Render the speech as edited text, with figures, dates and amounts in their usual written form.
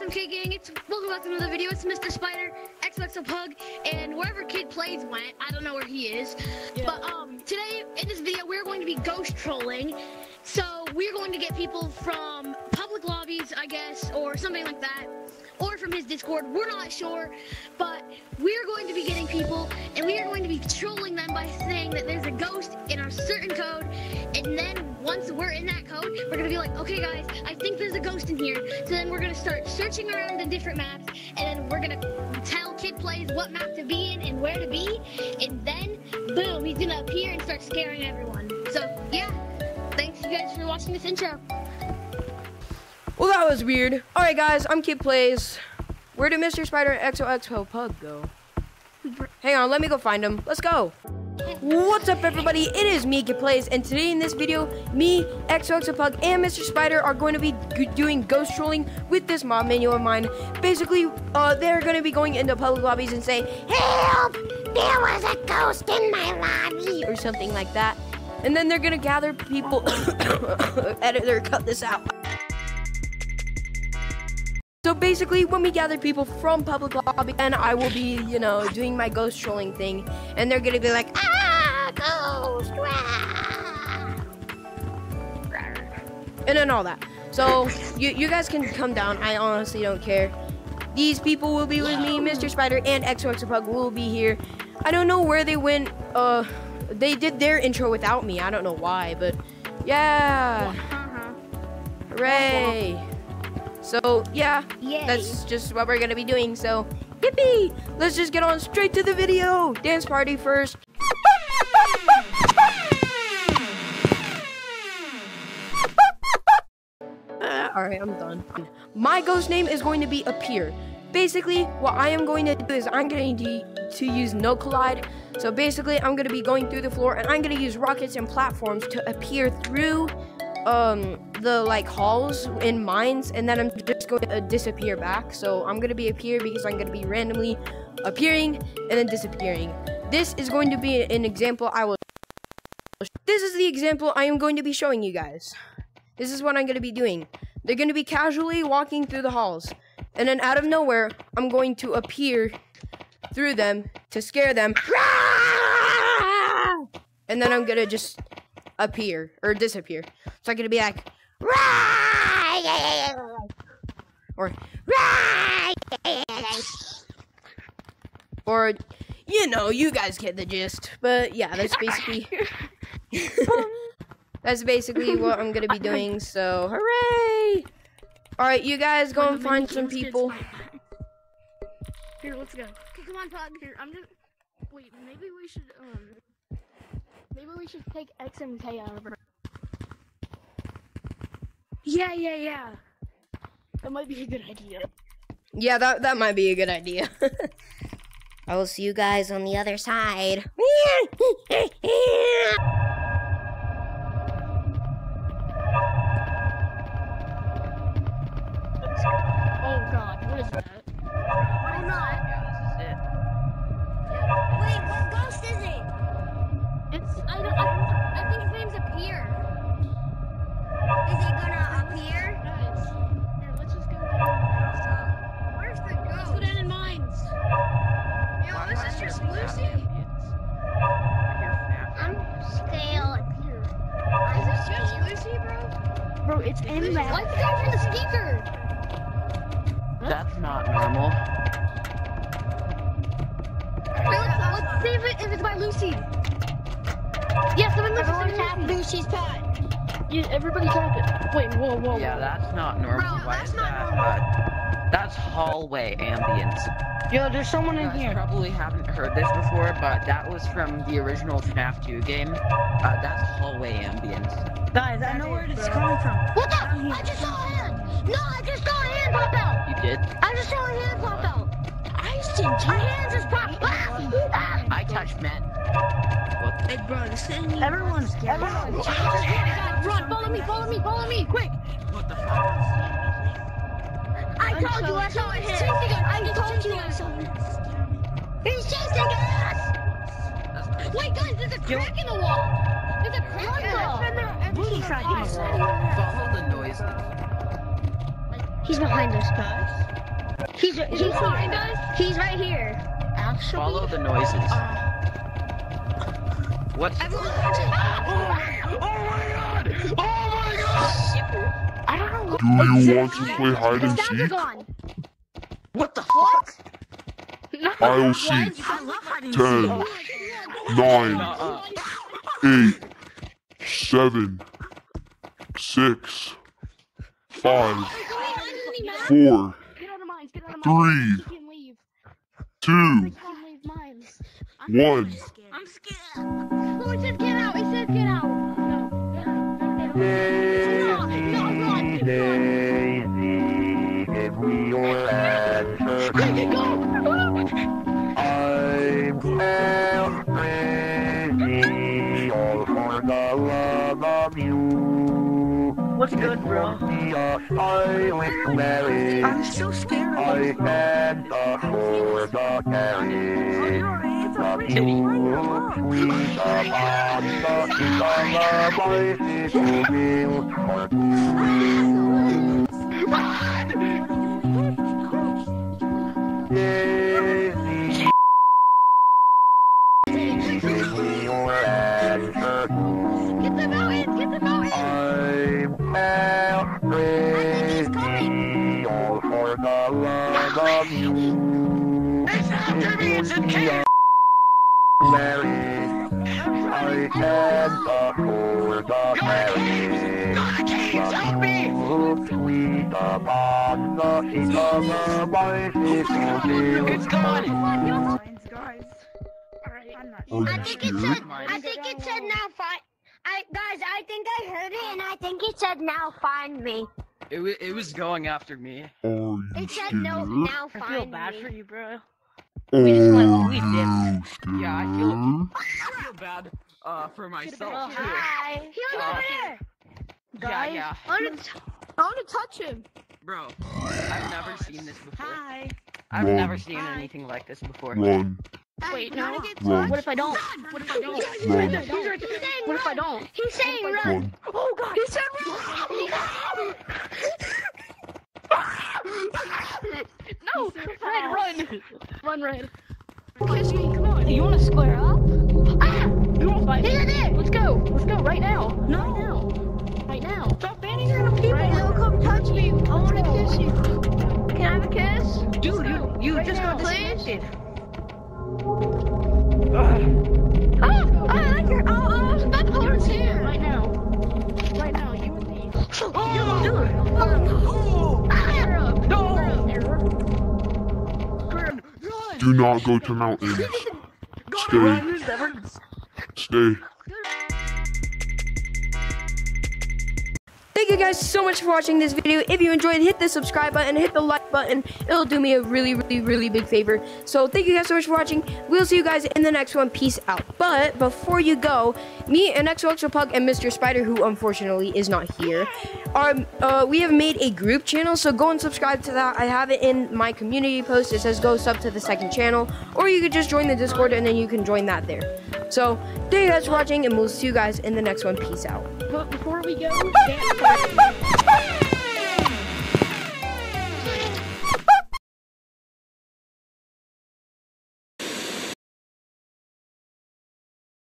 SMK gang, welcome back to another video. It's Mr. Spider, XOXO Pug, and wherever Kid Plays went, I don't know where he is. Yeah. But today in this video we're going to be ghost trolling. So we're going to get people from public lobbies, I guess, or something like that, or from his Discord. We're not sure, but we're going to be getting people, and we are going to be trolling them by saying that there's a ghost in a certain code, and then once we're in that code, we're gonna be like, okay guys, I think there's a ghost in here. So then we're gonna start searching around the different maps, and then we're gonna tell Kid Plays what map to be in and where to be, and then boom, he's gonna appear and start scaring everyone. So yeah, thanks you guys for watching this intro. Well, that was weird. Alright guys, I'm Kid Plays. Where did Mr. Spider and XOXO Pug go? Hang on, let me go find him. Let's go. What's up everybody, it is me, Kid Plays, and today in this video, me, XOXO Pug, and Mr. Spider are going to be doing ghost trolling with this mob menu of mine. Basically, they're going to be going into public lobbies and saying, "Help! There was a ghost in my lobby!" or something like that. And then they're going to gather people, editor, cut this out. So basically, when we gather people from public lobby, and I will be, doing my ghost trolling thing, and they're gonna be like, "Ah, ghost!" And then all that. So you guys can come down. I honestly don't care. These people will be with me. Mr. Spider and XOXO Pug will be here. I don't know where they went. They did their intro without me. I don't know why, but yeah. Hooray! So, yeah, that's just what we're gonna be doing, so, yippee! Let's just get on straight to the video! Dance party first. Alright, I'm done. My ghost name is going to be Appear. Basically, what I am going to do is I'm going to use No Collide. So basically, I'm gonna be going through the floor, and I'm gonna use rockets and platforms to appear through the halls in mines, and then I'm just going to disappear back. So I'm going to be appear because I'm going to be randomly appearing and then disappearing. This is going to be an example this is the example I am going to be showing you guys. This is what I'm going to be doing. They're going to be casually walking through the halls, and then out of nowhere I'm going to appear through them to scare them, and then I'm going to just appear or disappear. So I'm gonna be like, or you guys get the gist. But yeah, that's basically what I'm gonna be doing. So hooray! All right, you guys go and find some people. Here, let's go. Okay, come on, Pug. Here, I'm gonna wait. Maybe we should take XMK out of her. Yeah. That might be a good idea. Yeah, that might be a good idea. I will see you guys on the other side. Oh God, what is that? Why not? Wait, what ghost is it? I think his name's Appear. Is he gonna appear? Guys, here, let's just go down. Where's the ghost? Let's go down in mines. Yo, this is just Lucy. I'm still here. Is this just Lucy, bro? Bro, it's in that. Why's the guy from the speaker? That's not normal. Wait, let's see if it's by Lucy. Yes, everyone tap Lucy's pad. Yeah, everybody tap it. Wait, whoa. Yeah, that's not normal. Bro, why that's is not that? normal. That's hallway ambience. Yo, there's someone in here. You guys probably haven't heard this before, but that was from the original FNAF 2 game. That's hallway ambience. Guys, I know where it's coming from. What the? I just saw a hand. No, I just saw a hand pop out. You did? I just saw a hand pop out. I see a hand just pop. I touched Matt. What? Hey, bro, this thing. Everyone. Run, follow me, quick. What the fuck? I told you I saw a hand. I told you I saw a hand. He's chasing us. Wait, guys, there's a crack in the wall. There's a crack in the wall. Really cracking. Follow the noises. He's behind us, guys. He's behind us. He's right here. Actually, Follow the noises. What? Everyone, Oh my god! Oh my god! I don't know. Do you want to play hide and Sounds are seek? gone. What the fuck? I'll see. I love hiding 10, 9, 8, 7, 6, 5, 4, Get out of mines. Get out of 3, mines. You can leave. 2, You can leave mines. 1. I'm scared. Oh, it says get out. It says get out. No. What's good, bro? I'm so scared of this, bro. Get the mountains. Get the mountains. It's after me! It's in cave! Help me! It's gone! Guys. Alright. I'm not Are I you think it scared? said. I think it said now find. Guys, I think I heard it, and I think it said now find me. It was going after me. Are you It said scared? no now I find feel bad me. for you, bro. Are We just went- we you scared? Yeah, I feel bad for myself too. Hi. He was over there. Yeah. I want to touch him. Bro, I've never seen this before. Hi. I've Run. never seen anything like this before. Run. Wait, no. no. Run. What if I don't? What if I don't? Run. What if I don't? He's saying run. Run. Oh God. He said No! Red, run! Run, Red. kiss me. Come on. You wanna square up? Ah! You wanna fight? He's in there. Let's go! Let's go right now! No! Right now! Stop banning her people. Right now, come touch me. I want to kiss you. Can I have a kiss? Dude, you Right just now, got please? disconnected. Oh, I like her. Oh, I was about to hold her too. Right now. Right now, you and me. Oh, Do it! Do not go to mountains. Stay. Stay. Thank you guys so much for watching this video. If you enjoyed, hit the subscribe button, hit the like button. It'll do me a really big favor. So thank you guys so much for watching. We'll see you guys in the next one. Peace out. But before you go, me and XOXOPug and Mr. Spider, who unfortunately is not here, we have made a group channel. So go and subscribe to that. I have it in my community post. It says go sub to the second channel. Or you could just join the Discord and then you can join that there. So thank you guys for watching and we'll see you guys in the next one. Peace out. But before we go, dance.